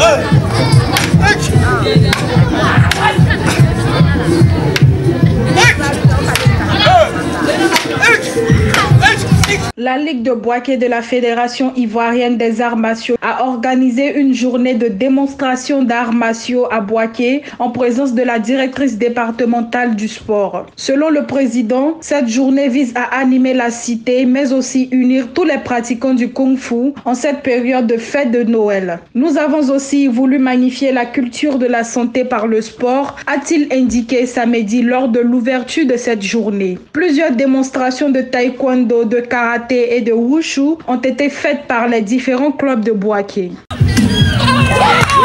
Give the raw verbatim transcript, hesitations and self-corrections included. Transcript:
La Ligue de Bouaké de la Fédération ivoirienne des arts martiaux a organisé une journée de démonstration d'arts martiaux à Bouaké en présence de la directrice départementale du sport. Selon le président, cette journée vise à animer la cité mais aussi unir tous les pratiquants du Kung-Fu en cette période de fête de Noël. Nous avons aussi voulu magnifier la culture de la santé par le sport, a-t-il indiqué samedi lors de l'ouverture de cette journée. Plusieurs démonstrations de taekwondo, de karaté et de wushu ont été faites par les différents clubs de Bouaké.